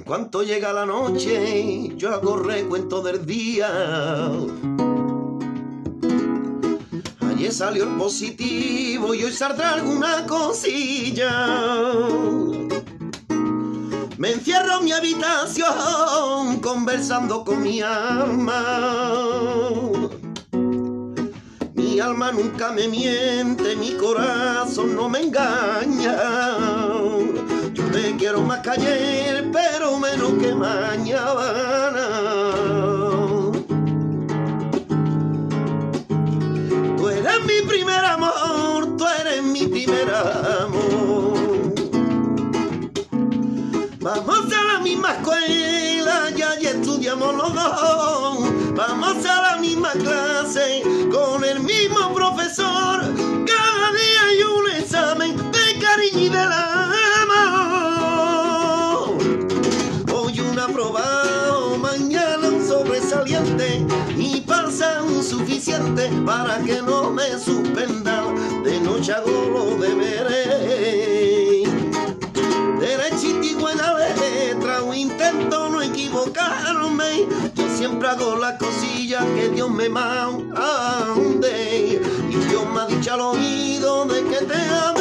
cuanto llega la noche, yo hago recuento del día. Ayer salió el positivo y hoy saldrá alguna cosilla. Me encierro en mi habitación conversando con mi alma. Mi alma nunca me miente, mi corazón no me engaña. Yo te quiero más que ayer, pero menos que mañana. Tú eres mi primer amor, tú eres mi primer amor. Vamos a la misma escuela, ya estudiamos los dos. Vamos a la misma clase, con el mismo profesor. Cada día hay un examen de cariño y del amor. Hoy un aprobado, mañana un sobresaliente. Y pasa un suficiente para que no me suspendan. De noche hago los deberes. Derechito y buena letra, o intento no equivocarme. Yo siempre hago las cosillas que Dios me mande. Y Dios me ha dicho al oído de que te amo.